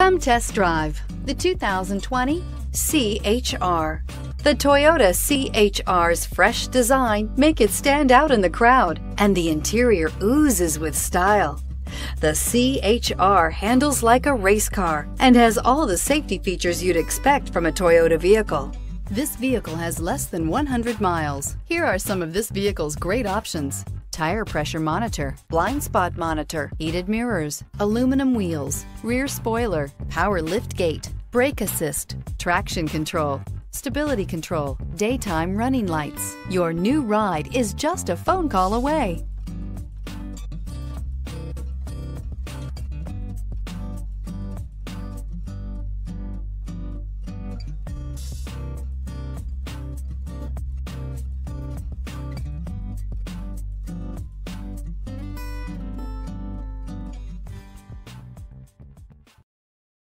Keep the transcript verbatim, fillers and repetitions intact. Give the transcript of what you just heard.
Come test drive the two thousand twenty C H R. The Toyota C H R's fresh design make it stand out in the crowd, and the interior oozes with style. The C H R handles like a race car and has all the safety features you'd expect from a Toyota vehicle. This vehicle has less than one hundred miles. Here are some of this vehicle's great options: tire pressure monitor, blind spot monitor, heated mirrors, aluminum wheels, rear spoiler, power lift gate, brake assist, traction control, stability control, daytime running lights. Your new ride is just a phone call away.